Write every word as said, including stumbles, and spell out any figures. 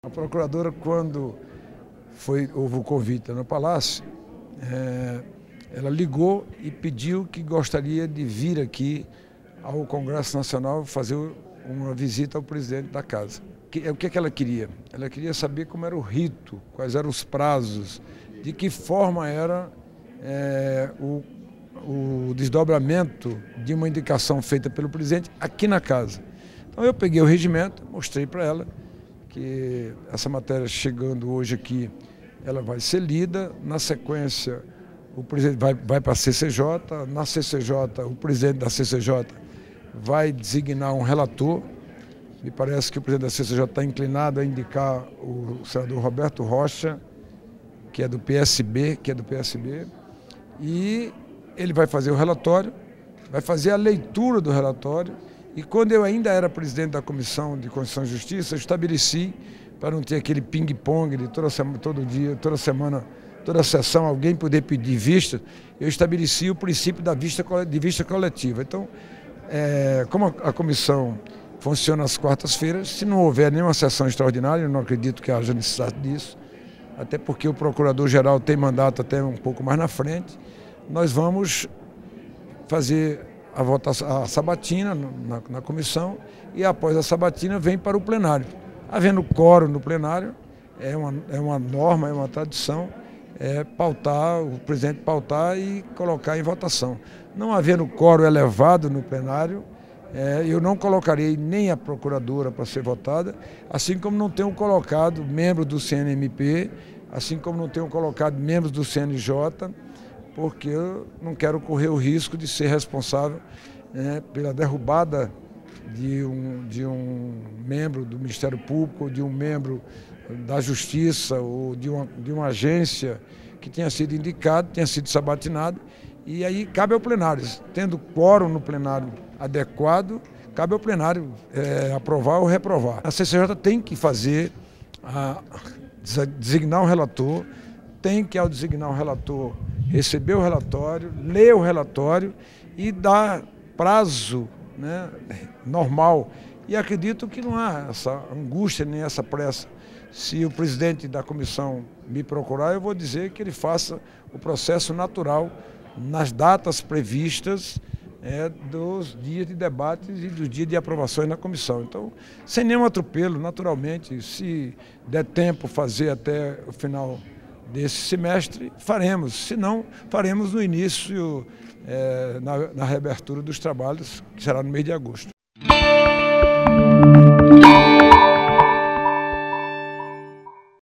A procuradora, quando foi, houve o convite no Palácio, é, ela ligou e pediu que gostaria de vir aqui ao Congresso Nacional fazer uma visita ao presidente da Casa. O que é que ela queria? Ela queria saber como era o rito, quais eram os prazos, de que forma era é, o, o desdobramento de uma indicação feita pelo presidente aqui na Casa. Então eu peguei o regimento, mostrei para ela que essa matéria chegando hoje aqui, ela vai ser lida, na sequência o presidente vai, vai para a C C J, na C C J o presidente da C C J vai designar um relator. Me parece que o presidente da C C J está inclinado a indicar o senador Roberto Rocha, que é do P S B, que é do P S B, e ele vai fazer o relatório, vai fazer a leitura do relatório. E quando eu ainda era presidente da Comissão de Constituição e Justiça, eu estabeleci, para não ter aquele ping-pong de toda semana, todo dia, toda semana, toda sessão, alguém poder pedir vista, eu estabeleci o princípio da vista, de vista coletiva. Então, é, como a, a comissão funciona às quartas-feiras, se não houver nenhuma sessão extraordinária, eu não acredito que haja necessidade disso, até porque o procurador-geral tem mandato até um pouco mais na frente, nós vamos fazer a votação, a sabatina na, na comissão, e após a sabatina vem para o plenário. Havendo quórum no plenário, é uma, é uma norma, é uma tradição, é pautar, o presidente pautar e colocar em votação. Não havendo quórum elevado no plenário, é, eu não colocarei nem a procuradora para ser votada, assim como não tenho colocado membro do C N M P, assim como não tenho colocado membros do C N J, porque eu não quero correr o risco de ser responsável, né, pela derrubada de um, de um membro do Ministério Público, ou de um membro da Justiça, ou de uma, de uma agência que tenha sido indicado, tenha sido sabatinado, e aí cabe ao plenário, tendo quórum no plenário adequado, cabe ao plenário é, aprovar ou reprovar. A C C J tem que fazer, a, designar um relator, tem que, ao designar um relator, receber o relatório, ler o relatório e dar prazo, né, normal. E acredito que não há essa angústia nem essa pressa. Se o presidente da comissão me procurar, eu vou dizer que ele faça o processo natural nas datas previstas é, dos dias de debates e dos dias de aprovações na comissão. Então, sem nenhum atropelo, naturalmente, se der tempo fazer até o final desse semestre, faremos, se não, faremos no início, é, na, na reabertura dos trabalhos, que será no mês de agosto.